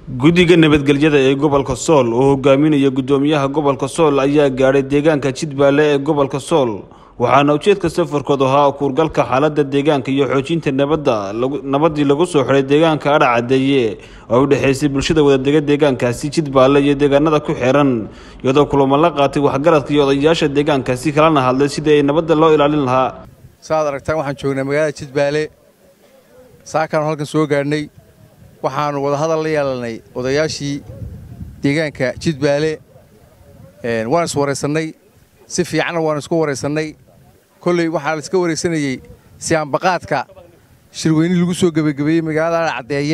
guddiga nabadgelyada ee gobolka Sool oo hogaaminaya gudoomiyaha gobolka Sool ayaa gaaray deegaanka Jidbaale ee gobolka Sool waxaana ujeedka safarkooda ahaa kuurgalka xaaladda deegaanka iyo xoojinta nabadii lagu soo xiray deegaanka Adhacadeeye oo u dhaxaysay bulshada wada deegaankaasi Jidbaale iyo deegaanada ku xiran iyadoo kulamo la qaatay waxgaradka iyo odayaasha deegaankaasi kalena hadlay sidii ay nabadda loo ilaalin lahaa. saad aragtaan waxaan joognaa magaalada Jidbaale saakan halkan soo gaarnay waxaan wada hadal la yeelanay odayaashii deegaanka Jidbaale waan is wareysanay si fiican waan isku wareysanay kulli waxa la iska wareysanayay si aan baqaadka shirweyni lagu soo gabagabeeyay magaalada Adhacadeeye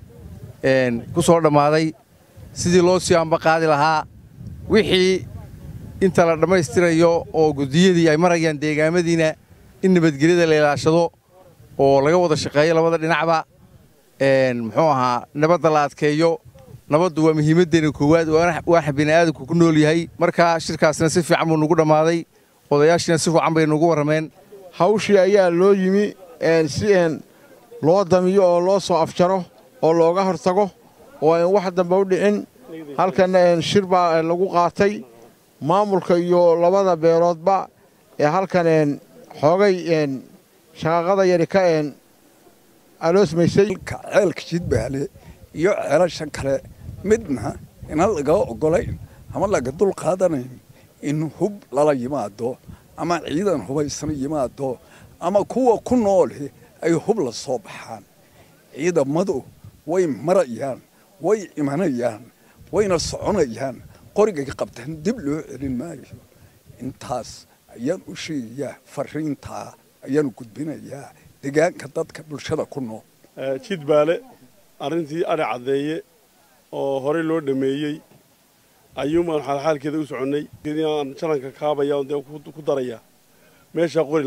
ku soo dhamaaday sidii loo sii aan baqaadi lahaa wixii inta la dhameystirayo oo gudiyadii ay marayaan deegaamadiina in nabadgelyada la ilaashado oo laga wada shaqeeyo labada dhinacba muxuu ahaa nabadda la adkeeyo nabaddu waa muhiimadeena koowaad wax bini'aadamku ku nool yahay marka shirkaasna si fiican buu nagu dhamaaday odayaashina si fiican bay nagu warameen hawshii ayaa loo yimi si loo damiyo oo loo soo afjaro oo looga hortago oo aan wax dambe u dhicin halkan shir baa lagu qaatay maamulka iyo labada beeloodba halkan xoogay shaqada yari ka aloosmaysay ceelka Jidbaale iyo ceelashan kale midna ina laga ogolayn ama laga dul qaadanayn in hub lala yimaado ama ciidan hubaysan yimaado ama kuwa ku nool ay hub la soo baxaan ciidamadu way marayaan way imanayaan wayna soconayaan qoriga qabtaan dib loo celin maayo intaas ayaan u sheegayaa fariinta ayaan gudbinayaa deegaanka dadka bulshada ku nool Jidbaale arintii Adhacadeeye oo hore loo dhameeyay ayuuma xalxalkeeda u soconay aan jalanka kaabaya oo ku daraya meesha qori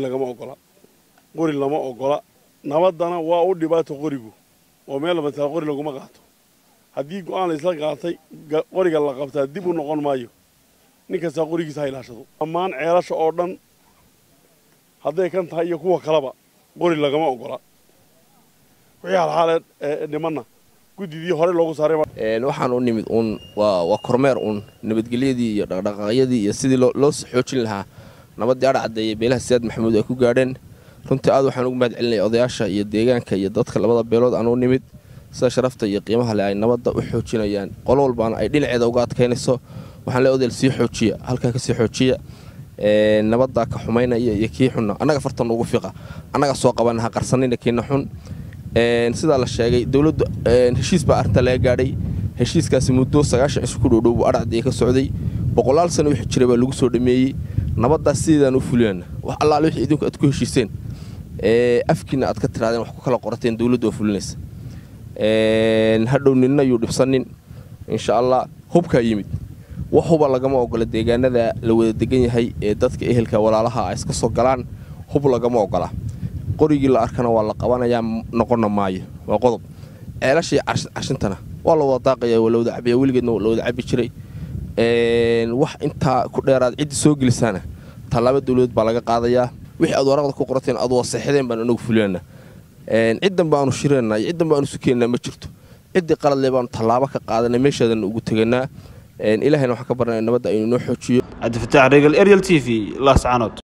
lama ogola nabadana waa u dhibaato qorigu oo meel laba taa qori laguma qaato hadii go'aan la isla qaatay qoriga la qabtaa dib u noqon maayo ninkasta qorigiisa ha ilaashado amaan ceelasha oo dhan haday kan tahay iyo kuwa kalaba qori lagama ogola wixii xalxal dhimanna gudidii hore loogu saaray waxaan u nimid waa kormeer nabadgelyadii iyo dhaqdhaqaaqyadii iyo sidii loo xoojin lahaa nabadii Adhacadeeye beelaha Siyaad Maxamuud ay ku gaadheen runtii aad waxaan ugu mahadcelinay odayaasha iyo deegaanka iyo dadka labada beelood aan u nimid sida sharafta iyo qiimaha leh ay nabadda u xoojinayaan qol walbaana ay dhinaceeda uga adkeynayso waxaan la odayaal sii xoojiya halka ka sii xoojiya nabadda ka xumaynaya iyo kii xunna annaga fartan ugu fiiqa annaga soo qabanaha qarsanina kiina xun sida la sheegay dawladdu heshiis baa arrinta laga gaadhay heshiiskaasi muddo 9 cisho ku dhow Adhacadeeye ka socday boqolaal sano wixii jiray baa lagu soo dhameeyay nabaddaas sidaan u fuliyana wax alla wixii idinku aad ku heshiiseen afkiina aad ka tiraadeen wax ku kala qorateen dawladdu waa fulinaysa hadhow ninna yuu dhibsanin insha Allah hubka yimid waxba lagama ogola deegaanada la wada degan yahay ee dadka ehelka walaalaha ay iska soo galaan hub lagama ogola qorigii la arkana waa la qabanayaa noqonna maayo waa qodob ceelashii carshintana waa la wada daaqaya wala wada cabiya wiligeedna la wada cabi jiray wax inta ku dheeraad cid soo gelisana talaabo dawlad baa laga qaadayaa wixii aad waraqada ku qorateen aad wasaxideen baan inagu fuliyana ciidan baanu shireenay ciidan baanu sukeena ma jirto cidii qalad leh baan talaabo ka qaadanay meeshadan ugu taganaa ilaahayna waxa ka barnaa nabadda inuu noo xoojiyo Cabdi Fataax Regal Ariel TV Laascaanood.